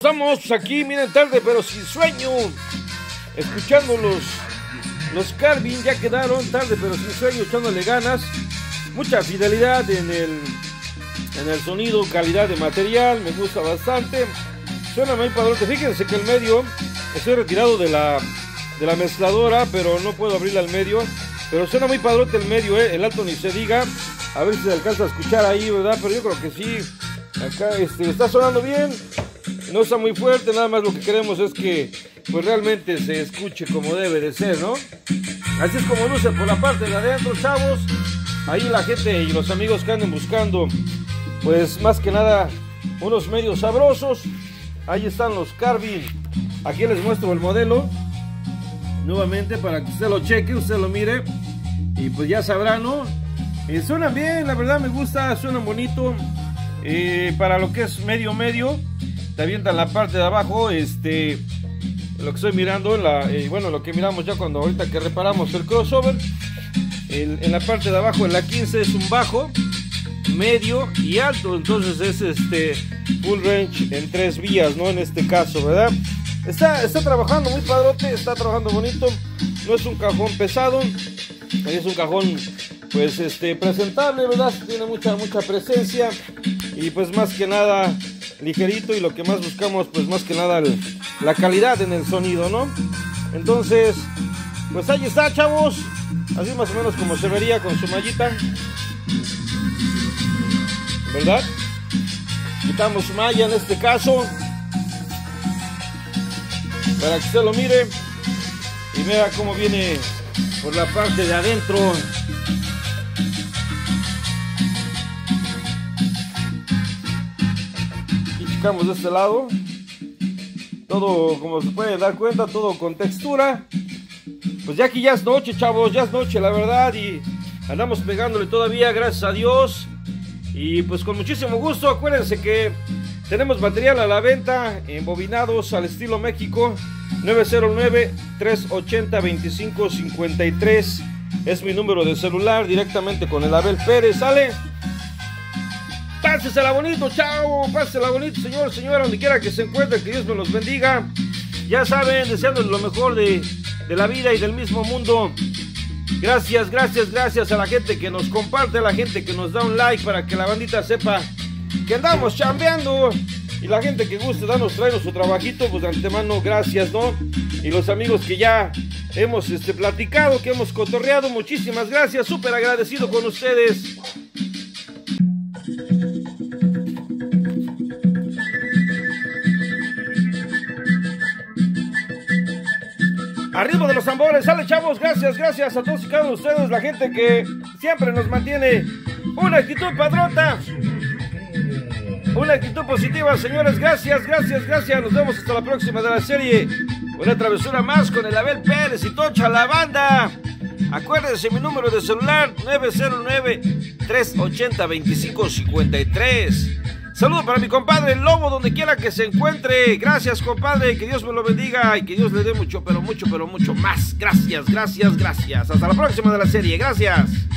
Estamos pues, aquí, miren, tarde pero sin sueño, escuchando los Carvin. Ya quedaron tarde pero sin sueño, echándole ganas, mucha fidelidad en el sonido, calidad de material, me gusta bastante, suena muy padrote. Fíjense que el medio, estoy retirado de la mezcladora, pero no puedo abrirla al medio, pero suena muy padrote el medio, el alto ni se diga. A ver si se alcanza a escuchar ahí, ¿verdad? Pero yo creo que sí, acá está sonando bien. No está muy fuerte, nada más lo que queremos es que pues realmente se escuche como debe de ser, ¿no? Así es como luce por la parte de adentro, chavos. Ahí la gente y los amigos que anden buscando, pues más que nada, unos medios sabrosos. Ahí están los Carvin. Aquí les muestro el modelo nuevamente para que usted lo cheque, usted lo mire y pues ya sabrá, ¿no? Suenan bien, la verdad me gusta, suenan bonito. Para lo que es medio, te avientan la parte de abajo, lo que estoy mirando, bueno, lo que miramos ya cuando ahorita que reparamos el crossover, en la parte de abajo, en la 15 es un bajo, medio y alto, entonces es full range en 3 vías, ¿no? En este caso, ¿verdad? Está trabajando muy padrote, está trabajando bonito, no es un cajón pesado, es un cajón pues presentable, ¿verdad? Tiene mucha presencia y pues más que nada ligerito, y lo que más buscamos pues más que nada la calidad en el sonido, ¿no? Entonces pues ahí está, chavos, así más o menos como se vería con su mallita, ¿verdad? Quitamos su malla en este caso para que usted lo mire y vea cómo viene por la parte de adentro. De este lado, todo como se puede dar cuenta, todo con textura. Pues ya aquí ya es noche, chavos, ya es noche la verdad, y andamos pegándole todavía, gracias a Dios, y pues con muchísimo gusto. Acuérdense que tenemos material a la venta en bobinados al estilo México. 909-380-2553 es mi número de celular, directamente con el Abel Pérez, ¿sale? Pásesela bonito, chao, pásesela bonito, señor, señora, donde quiera que se encuentre, que Dios me los bendiga. Ya saben, deseándoles lo mejor de la vida y del mismo mundo. Gracias a la gente que nos comparte, a la gente que nos da un like para que la bandita sepa que andamos chambeando. Y la gente que guste traernos su trabajito, pues de antemano, gracias, ¿no? Y los amigos que ya hemos platicado, que hemos cotorreado, muchísimas gracias, súper agradecido con ustedes. Al ritmo de los tambores, sale, chavos, gracias a todos y cada uno de ustedes, la gente que siempre nos mantiene una actitud padrota, una actitud positiva, señores, gracias, nos vemos hasta la próxima de la serie, una travesura más con el Abel Pérez y tocha la banda. Acuérdense mi número de celular, 909-380-2553. Saludo para mi compadre el Lobo, donde quiera que se encuentre. Gracias, compadre, que Dios me lo bendiga y que Dios le dé mucho, pero mucho más. Gracias. Hasta la próxima de la serie, gracias.